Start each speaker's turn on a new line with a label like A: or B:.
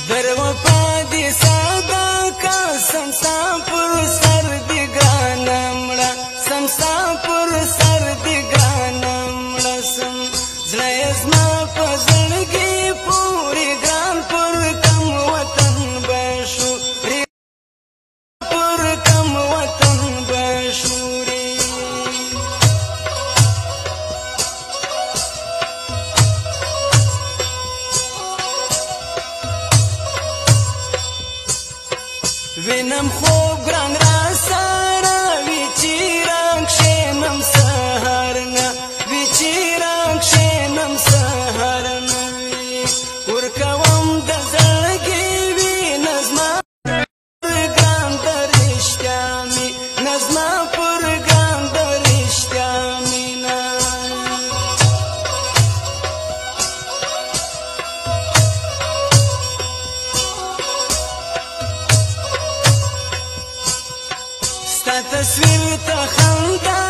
A: در وفا دی صداقت سمسا پر سر دی گرانمړه سمسا پر سر دی گرانمړه سم زړه زما په زړګي پورې ګران پر کم وطن بشو پر کم وطن بشوري وینم خوب ګران را سره وی چې رنګ شینم سهارنا وی چې رنګ شینم سهارنا ورکوم د زړګي وی نظما ګران درشتیا می نظما پر ګران درشتیا مینا تصویر ته خندا